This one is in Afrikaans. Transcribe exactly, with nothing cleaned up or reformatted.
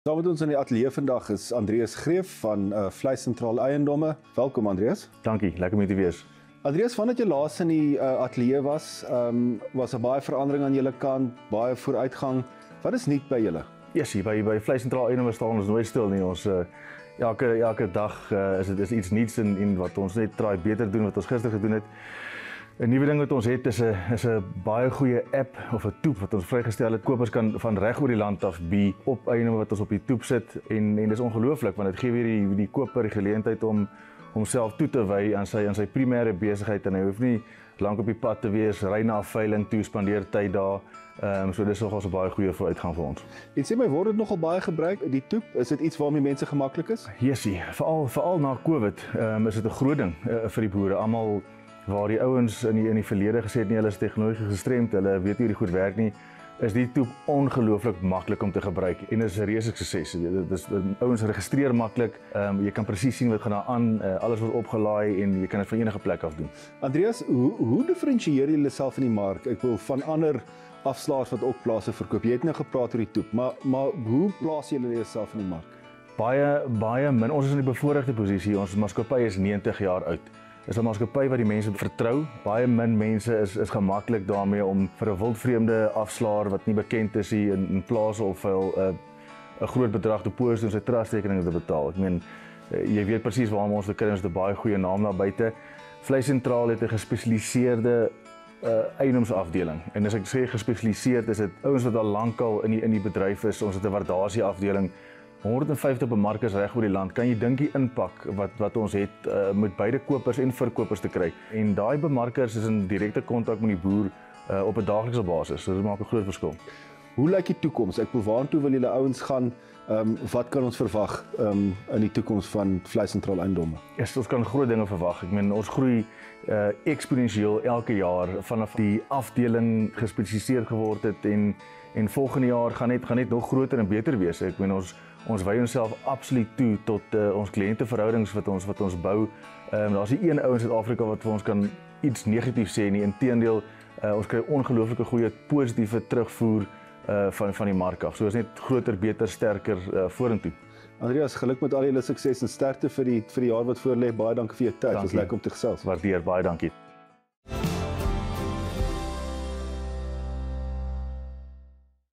Saam met ons in die ateljee vandag is Andreas Greef van uh, Vleis Sentraal Eiendomme. Welkom Andreas. Dankie, lekker om hier te wees. Andreas, vandat jy laas in die uh, ateljee was, um, was 'n baie verandering aan julle kant, baie vooruitgang. Wat is nuut by julle? Yes, hier by by Vleis Sentraal Eiendomme staan ons nooit stil nie. Ons uh, elke elke dag uh, is dit is iets nuuts en, en wat ons net try beter doen wat ons gister gedoen het. 'n Nuwe ding wat ons het is 'n is 'n baie goeie app of 'n toep wat ons vrygestel het. Kopers kan van reg oor die land af bi op eiendomme wat ons op die toep sit en en dis ongelooflik want dit gee weer die die koper die geleentheid om homself toe te wy aan sy aan sy primêre besigheid en hy hoef nie lank op die pad te wees, ry na 'n veiling toe, spandeer tyd daar. Ehm um, so dis nogals 'n baie goeie vooruitgang vir ons. En sê my, word dit nogal baie gebruik, die toep? Is dit iets waarmee mense gemaklik is? Yesie, veral veral na Covid, ehm um, is dit 'n groot ding uh, vir die boere. Almal waar die ouens in die in die verlede gesê het nie, hulle is tegnologies gestremd, hulle weet nie hoe dit goed werk nie, is die toep ongelooflik maklik om te gebruik en is 'n reuse sukses. Dit is ouens registreer maklik, um, jy kan presies sien wat gaan daar aan, uh, alles word opgelaai en jy kan dit van enige plek af doen. Andreas, hoe hoe diferensieer jy jouself in die mark? Ek wil van ander afslaers wat ook plase verkoop. Jy het nou gepraat oor die toep, maar maar hoe plaas jy jouself in die mark? Baie baie min. Ons is in 'n bevoordeelde posisie. Ons maatskappy is negentig jaar oud. Is 'n maatskappy wat die mense vertrou. Baie min mense is is gemaklik daarmee om vir 'n wildvreemde afslaer wat nie bekend is nie in, in plase of 'n 'n 'n groot bedrag deposito en sy trustrekeninge te betaal. Ek meen jy weet presies waarom ons die kinders 'n baie goeie naam daar buite. Vleis Sentraal het 'n gespesialiseerde uh, eiendomsafdeling. En as ek sê gespesialiseerd is dit ouens wat al lankal in die in die bedryf is. Ons het 'n waardasie afdeling. honderd en vyftig bemarkers reg oor die land. Kan jy dink die impak wat wat ons het uh, met beide kopers en verkopers te kry. En daai bemarkers is in direkte kontak met die boer uh, op 'n daaglikse basis. So dit maak 'n groot verskil. Hoe lyk die toekoms? Ek bedoel, waartoe wil julle ouens gaan? Ehm um, wat kan ons verwag ehm um, in die toekoms van Vleis Sentraal Eiendomme? Yes, ons kan groot dinge verwag. Ek meen ons groei uh, eksponensieel elke jaar vanaf die afdeling gespesialiseerd geword het en en volgende jaar gaan net gaan net nog groter en beter wees. Ek meen ons Ons wy onsself absoluut toe tot uh, ons kliënteverhoudings wat ons wat ons bou. Ehm um, daar's nie een ou in Suid-Afrika wat vir ons kan iets negatief sê nie. Inteendeel, uh, ons kry ongelooflike goeie positiewe terugvoer uh, van van die mark af. So is net groter, beter, sterker uh, vorentoe. Andreas, geluk met al julle sukses en sterkte vir die vir die jaar wat voorlê. Baie dankie vir jou tyd. Dit was lekker om te gesels. Waardeer, baie dankie.